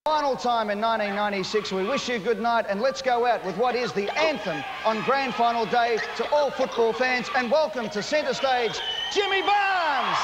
Final time in 1996, we wish you good night and let's go out with what is the anthem on grand final day to all football fans, and welcome to centre stage, Jimmy Barnes.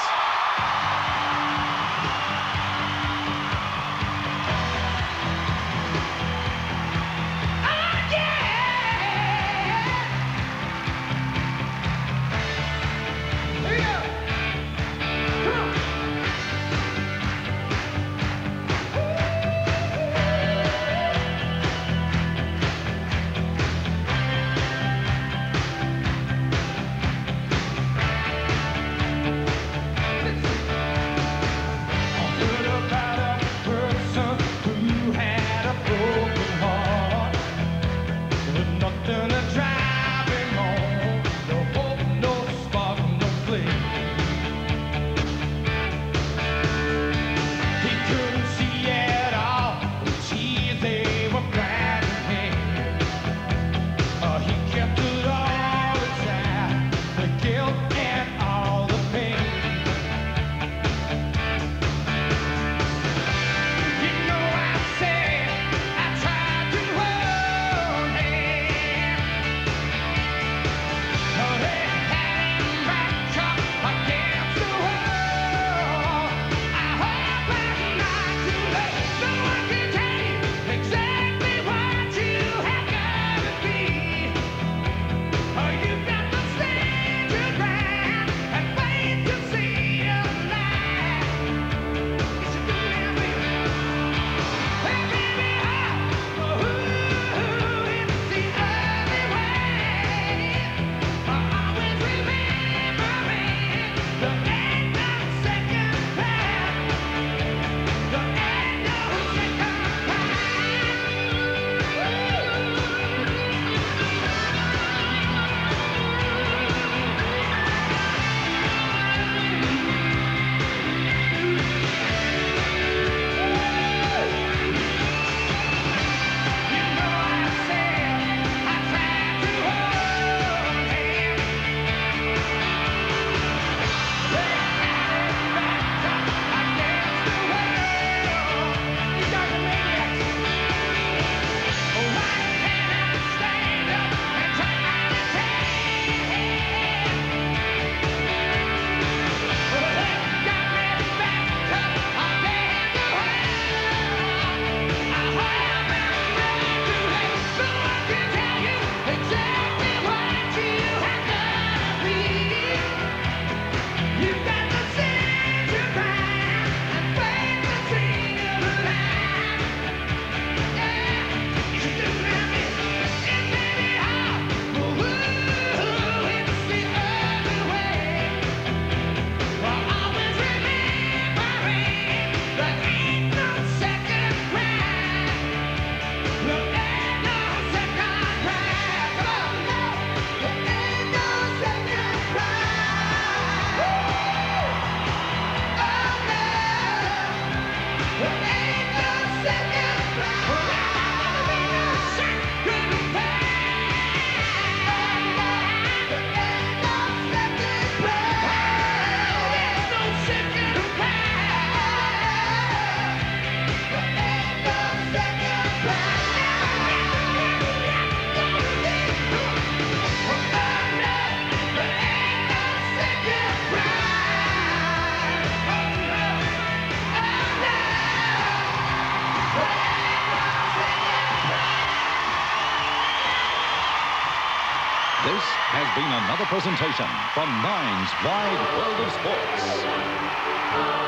This has been another presentation from Nine's Wide World of Sports.